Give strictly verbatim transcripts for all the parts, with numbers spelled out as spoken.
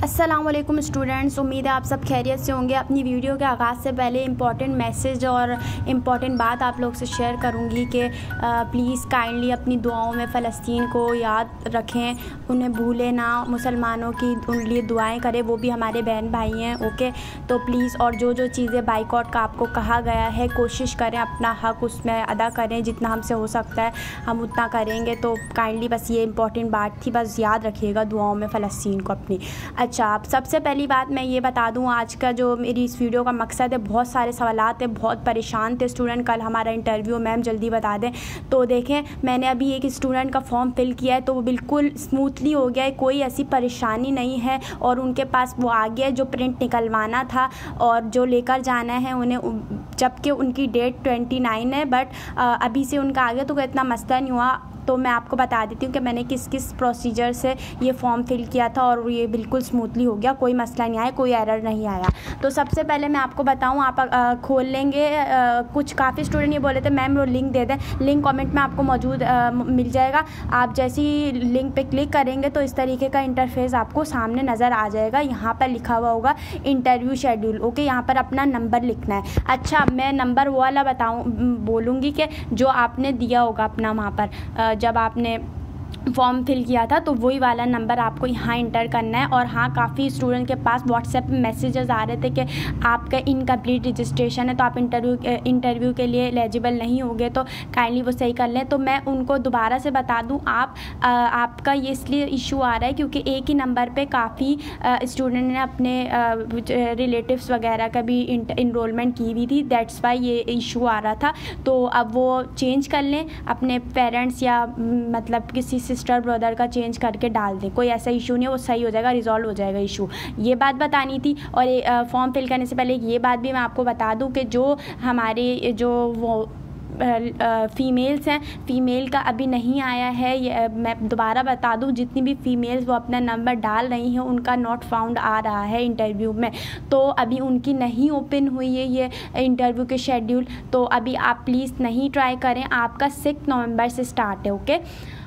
अस्सलाम वालेकुम स्टूडेंट्स, उम्मीद है आप सब खैरियत से होंगे। अपनी वीडियो के आगाज़ से पहले इम्पॉर्टेंट मैसेज और इम्पॉर्टेंट बात आप लोग से शेयर करूंगी कि प्लीज़ काइंडली अपनी दुआओं में फ़लस्तीन को याद रखें, उन्हें भूलें ना। मुसलमानों की उन लिए दुआएं करें, वो भी हमारे बहन भाई हैं। ओके, तो प्लीज़ और जो जो चीज़ें बाइकआउट का आपको कहा गया है, कोशिश करें अपना हक़ उसमें अदा करें, जितना हमसे हो सकता है हम उतना करेंगे। तो काइंडली बस ये इम्पॉर्टेंट बात थी, बस याद रखिएगा दुआओं में फ़लस्तीन को अपनी। अच्छा, आप सबसे पहली बात मैं ये बता दूं, आज का जो मेरी इस वीडियो का मकसद है, बहुत सारे सवालात थे, बहुत परेशान थे स्टूडेंट। कल हमारा इंटरव्यू, मैम जल्दी बता दें। तो देखें, मैंने अभी एक स्टूडेंट का फॉर्म फिल किया है, तो वो बिल्कुल स्मूथली हो गया है, कोई ऐसी परेशानी नहीं है। और उनके पास वो आ गया जो प्रिंट निकलवाना था और जो लेकर जाना है उन्हें, जबकि उनकी डेट ट्वेंटी नाइन है, बट अभी से उनका आ गया, तो इतना मसला नहीं हुआ। तो मैं आपको बता देती हूँ कि मैंने किस किस प्रोसीजर से ये फॉर्म फिल किया था और ये बिल्कुल स्मूथली हो गया, कोई मसला नहीं आया, कोई एरर नहीं आया। तो सबसे पहले मैं आपको बताऊँ, आप आ, खोल लेंगे। आ, कुछ काफ़ी स्टूडेंट ये बोले थे मैम वो लिंक दे दें, लिंक कमेंट में आपको मौजूद आ, मिल जाएगा। आप जैसी लिंक पे क्लिक करेंगे तो इस तरीके का इंटरफेस आपको सामने नज़र आ जाएगा। यहाँ पर लिखा हुआ होगा इंटरव्यू शेड्यूल। ओके, यहाँ पर अपना नंबर लिखना है। अच्छा, मैं नंबर वो वाला बताऊँ बोलूँगी कि जो आपने दिया होगा अपना वहाँ पर जब आपने फॉर्म फिल किया था, तो वही वाला नंबर आपको यहाँ इंटर करना है। और हाँ, काफ़ी स्टूडेंट के पास व्हाट्सएप में मैसेजेस आ रहे थे कि आपका इनकम्प्लीट रजिस्ट्रेशन है, तो आप इंटरव्यू इंटरव्यू के लिए एलिजिबल नहीं होंगे, तो काइंडली वो सही कर लें। तो मैं उनको दोबारा से बता दूँ, आप आ, आपका ये इसलिए इशू आ रहा है क्योंकि एक ही नंबर पे काफ़ी स्टूडेंट ने अपने रिलेटिव्स वगैरह का भी इनरोलमेंट की हुई थी, दैट्स वाई ये इशू आ रहा था। तो अब वो चेंज कर लें, अपने पेरेंट्स या मतलब किसी सिस्टर ब्रदर का चेंज करके डाल दें, कोई ऐसा इशू नहीं है, वो सही हो जाएगा, रिजॉल्व हो जाएगा इशू। ये बात बतानी थी। और फॉर्म फिल करने से पहले ये बात भी मैं आपको बता दूं कि जो हमारे जो वो फ़ीमेल्स हैं, फ़ीमेल का अभी नहीं आया है। ये मैं दोबारा बता दूं, जितनी भी फ़ीमेल्स वो अपना नंबर डाल रही हैं उनका नॉट फाउंड आ रहा है इंटरव्यू में, तो अभी उनकी नहीं ओपन हुई है ये इंटरव्यू के शेड्यूल। तो अभी आप प्लीज़ नहीं ट्राई करें, आपका सिक्स नवंबर से स्टार्ट है। ओके,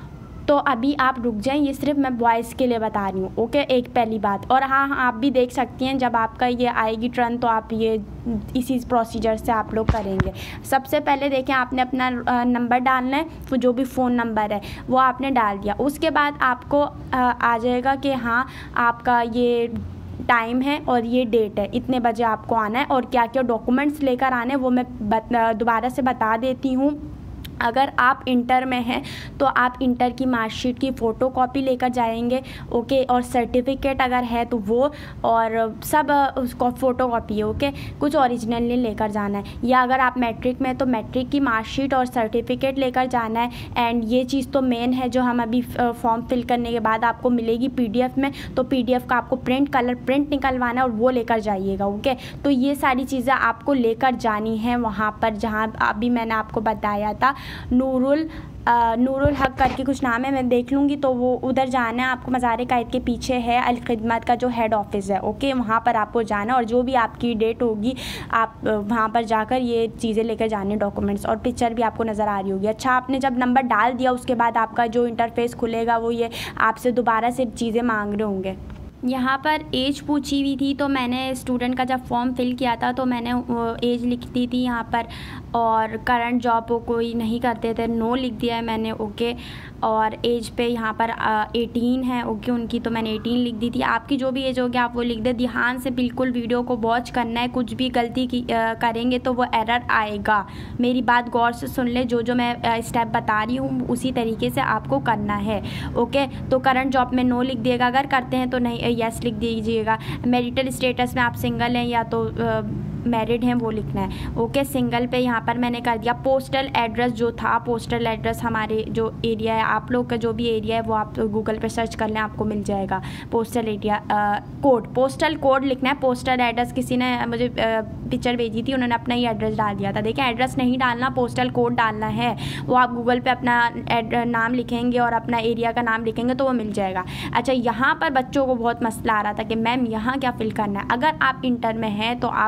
तो अभी आप रुक जाएं, ये सिर्फ मैं बॉयज़ के लिए बता रही हूँ। ओके, एक पहली बात। और हाँ हाँ आप भी देख सकती हैं, जब आपका ये आएगी टर्न तो आप ये इसी प्रोसीजर से आप लोग करेंगे। सबसे पहले देखें, आपने अपना नंबर डालना है, वो जो भी फ़ोन नंबर है वो आपने डाल दिया। उसके बाद आपको आ जाएगा कि हाँ आपका ये टाइम है और ये डेट है, इतने बजे आपको आना है, और क्या क्या डॉक्यूमेंट्स लेकर आने हैं वो मैं दोबारा से बता देती हूँ। अगर आप इंटर में हैं तो आप इंटर की मार्कशीट की फ़ोटो कॉपी लेकर जाएंगे। ओके, और सर्टिफिकेट अगर है तो वो, और सब उसको फ़ोटो कॉपी है। ओके, कुछ ओरिजिनल नहीं लेकर जाना है। या अगर आप मैट्रिक में तो मैट्रिक की मार्कशीट और सर्टिफिकेट लेकर जाना है। एंड ये चीज़ तो मेन है जो हम अभी फॉर्म फिल करने के बाद आपको मिलेगी पीडीएफ में, तो पीडीएफ का आपको प्रिंट कलर प्रिंट निकलवाना है और वो लेकर जाइएगा। ओके, तो ये सारी चीज़ें आपको लेकर जानी है वहाँ पर, जहाँ अभी मैंने आपको बताया था नूरुल आ, नूरुल हक करके कुछ नाम है, मैं देख लूँगी, तो वो उधर जाना है आपको। मज़ार कायद के पीछे है अल खिदमत का जो हेड ऑफिस है। ओके, वहाँ पर आपको जाना, और जो भी आपकी डेट होगी आप वहाँ पर जाकर ये चीज़ें लेकर जाने, डॉक्यूमेंट्स, और पिक्चर भी आपको नज़र आ रही होगी। अच्छा, आपने जब नंबर डाल दिया उसके बाद आपका जो इंटरफेस खुलेगा वो ये आपसे दोबारा से चीज़ें मांग रहे होंगे। यहाँ पर एज पूछी हुई थी, तो मैंने स्टूडेंट का जब फॉर्म फिल किया था तो मैंने एज लिख दी थी यहाँ पर, और करंट जॉब वो कोई नहीं करते थे, नो लिख दिया है मैंने। ओके, और एज पे यहाँ पर एटीन है। ओके, उनकी तो मैंने एटीन लिख दी थी। आपकी जो भी एज होगी आप वो लिख दे। ध्यान से बिल्कुल वीडियो को वॉच करना है, कुछ भी गलती की आ, करेंगे तो वो एरर आएगा। मेरी बात गौर से सुन ले, जो जो मैं स्टेप बता रही हूँ उसी तरीके से आपको करना है। ओके, तो करंट जॉब में नो लिख दिएगा, अगर करते हैं तो नहीं यस लिख दीजिएगा। मैरिटल स्टेटस में आप सिंगल हैं या तो आ, मैरिड हैं वो लिखना है। ओके, सिंगल पे यहाँ पर मैंने कर दिया। पोस्टल एड्रेस जो था, पोस्टल एड्रेस हमारे जो एरिया है, आप लोग का जो भी एरिया है वो आप गूगल पे सर्च कर लें, आपको मिल जाएगा। Postal area code, postal code लिखना है। पोस्टल एड्रेस किसी ने मुझे पिक्चर भेजी थी, उन्होंने अपना ही एड्रेस डाल दिया था। देखिए, एड्रेस नहीं डालना, पोस्टल कोड डालना है। वो आप गूगल पे अपना नाम लिखेंगे और अपना एरिया का नाम लिखेंगे तो वो मिल जाएगा। अच्छा, यहाँ पर बच्चों को बहुत मसला आ रहा था कि मैम यहाँ क्या फिल करना है। अगर आप इंटर में हैं तो आप इंटर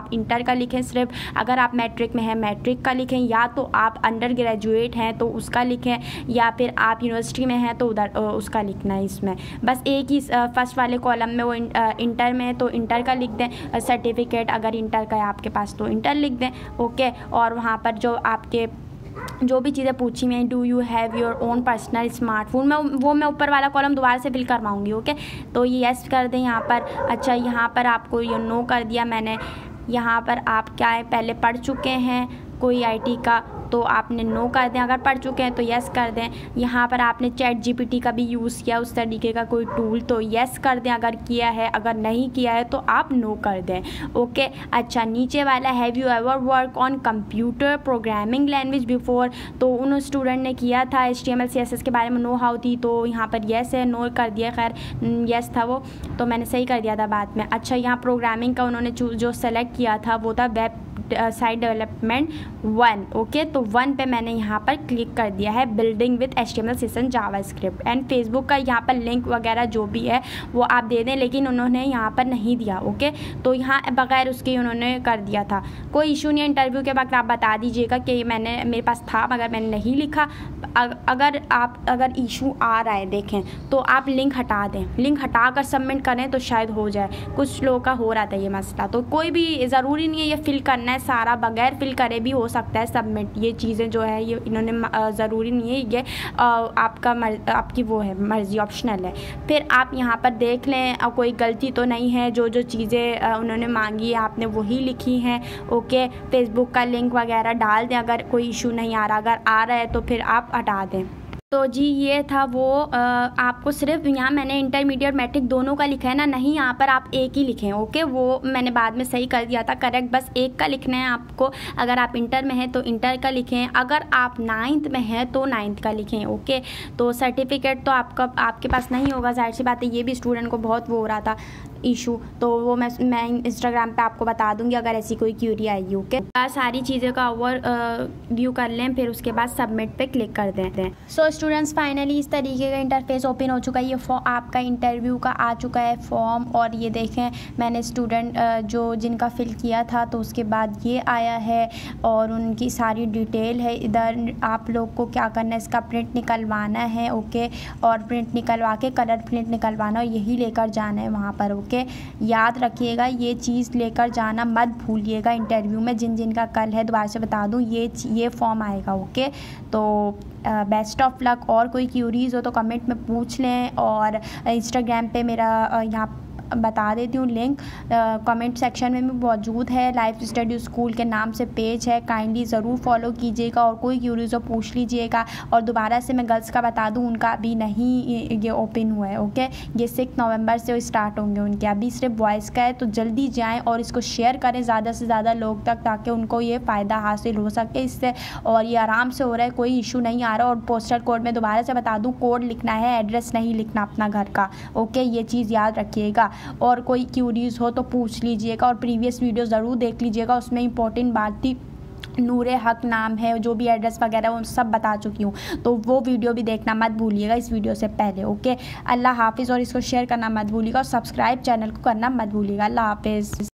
का लिखें सिर्फ, अगर आप मैट्रिक में हैं मैट्रिक का लिखें, या तो आप अंडर ग्रेजुएट हैं तो उसका लिखें, या फिर आप यूनिवर्सिटी में हैं तो उधर उसका लिखना है। इसमें बस एक ही फर्स्ट वाले कॉलम में वो इंटर में है तो इंटर का लिख दें, सर्टिफिकेट अगर इंटर का है आपके पास तो इंटर लिख दें। ओके, और वहाँ पर जो आपके जो भी चीज़ें पूछी मैं, do you have your own personal smartphone, मैं वो मैं ऊपर वाला कॉलम दोबारा से फिल करवाऊँगी। ओके, तो ये यस कर दें यहाँ पर। अच्छा, यहाँ पर आपको ये नो कर दिया मैंने। यहाँ पर आप क्या है, पहले पढ़ चुके हैं कोई आईटी का तो आपने नो कर दें, अगर पढ़ चुके हैं तो यस कर दें। यहाँ पर आपने चैट जीपीटी का भी यूज़ किया उस तरीके का कोई टूल तो यस कर दें अगर किया है, अगर नहीं किया है तो आप नो कर दें। ओके, अच्छा, नीचे वाला have you ever work on computer programming language before, तो उन स्टूडेंट ने किया था H T M L C S S के बारे में नो हाउ थी तो यहाँ पर यस है, नो कर दिया, खैर यस था वो तो मैंने सही कर दिया था बाद में। अच्छा, यहाँ प्रोग्रामिंग का उन्होंने जो सेलेक्ट किया था वो था website development one. Okay, तो वन पे मैंने यहाँ पर क्लिक कर दिया है, building with H T M L C S S JavaScript and Facebook का यहाँ पर लिंक वगैरह जो भी है वो आप दे दें, लेकिन उन्होंने यहाँ पर नहीं दिया। ओके, तो यहाँ बगैर उसके उन्होंने कर दिया था। कोई इशू नहीं है, इंटरव्यू के वक्त आप बता दीजिएगा कि मैंने मेरे पास था मगर मैंने नहीं लिखा। अगर आप अगर इशू आ रहा है देखें तो आप लिंक हटा दें, लिंक हटा कर सबमिट करें तो शायद हो जाए। कुछ लोगों का हो रहा था ये मसला, तो कोई भी ज़रूरी नहीं है ये फिल करना है सारा, बगैर फिल करे भी हो सकता है सबमिट। ये चीज़ें जो है ये इन्होंने ज़रूरी नहीं है, ये आपका मर, आपकी वो है मर्ज़ी, ऑप्शनल है। फिर आप यहाँ पर देख लें कोई गलती तो नहीं है, जो जो चीज़ें उन्होंने मांगी है आपने वही लिखी हैं। ओके, फेसबुक का लिंक वगैरह डाल दें अगर कोई इशू नहीं आ रहा, अगर आ रहा है तो फिर आप हटा दें। तो जी ये था वो, आ, आपको सिर्फ यहाँ मैंने इंटरमीडिएट मैट्रिक दोनों का लिखा है ना, नहीं यहाँ पर आप एक ही लिखें। ओके, वो मैंने बाद में सही कर दिया था करेक्ट, बस एक का लिखना है आपको। अगर आप इंटर में हैं तो इंटर का लिखें, अगर आप नाइन्थ में हैं तो नाइन्थ का लिखें। ओके, तो सर्टिफिकेट तो आपका आपके पास नहीं होगा, जाहिर सी बात है, ये भी स्टूडेंट को बहुत वो हो रहा था इशू, तो वो मैं मैं इंस्टाग्राम पे आपको बता दूंगी अगर ऐसी कोई क्यूरी आएगी। ओके, सारी चीज़ें का ओवर व्यू कर लें, फिर उसके बाद सबमिट पे क्लिक कर देते हैं। सो स्टूडेंट्स, फाइनली इस तरीके का इंटरफेस ओपन हो चुका है। ये आपका इंटरव्यू का आ चुका है फॉर्म, और ये देखें मैंने स्टूडेंट जो जिनका फिल किया था तो उसके बाद ये आया है और उनकी सारी डिटेल है। इधर आप लोग को क्या करना है, इसका प्रिंट निकलवाना है। ओके, और प्रिंट निकलवा के कलर प्रिंट निकलवाना और यही लेकर जाना है वहाँ पर। के याद रखिएगा, ये चीज़ लेकर जाना मत भूलिएगा इंटरव्यू में। जिन जिन का कल है दोबारा से बता दूं, ये ये फॉर्म आएगा। ओके, तो बेस्ट ऑफ लक। और कोई क्यूरीज हो तो कमेंट में पूछ लें, और इंस्टाग्राम पे मेरा यहाँ बता देती हूँ लिंक कमेंट सेक्शन में भी मौजूद है। लाइफ स्टडी स्कूल के नाम से पेज है, काइंडली ज़रूर फॉलो कीजिएगा और कोई क्यूरीज हो पूछ लीजिएगा। और दोबारा से मैं गर्ल्स का बता दूँ, उनका अभी नहीं ये ओपन हुआ है। ओके, ये सिक्स नवंबर से स्टार्ट होंगे उनके, अभी सिर्फ बॉयज़ का है। तो जल्दी जाएँ और इसको शेयर करें ज़्यादा से ज़्यादा लोग तक, ताकि उनको ये फ़ायदा हासिल हो सके इससे, और ये आराम से हो रहा है, कोई इशू नहीं आ रहा। और पोस्टल कोड में दोबारा से बता दूँ, कोड लिखना है, एड्रेस नहीं लिखना अपना घर का। ओके, ये चीज़ याद रखिएगा। और कोई क्यूरीज हो तो पूछ लीजिएगा, और प्रीवियस वीडियो ज़रूर देख लीजिएगा, उसमें इंपॉर्टेंट बात थी, नूरे हक नाम है, जो भी एड्रेस वगैरह वो सब बता चुकी हूँ, तो वो वीडियो भी देखना मत भूलिएगा इस वीडियो से पहले। ओके, अल्लाह हाफिज़। और इसको शेयर करना मत भूलिएगा और सब्सक्राइब चैनल को करना मत भूलिएगा। अल्लाह हाफिज़।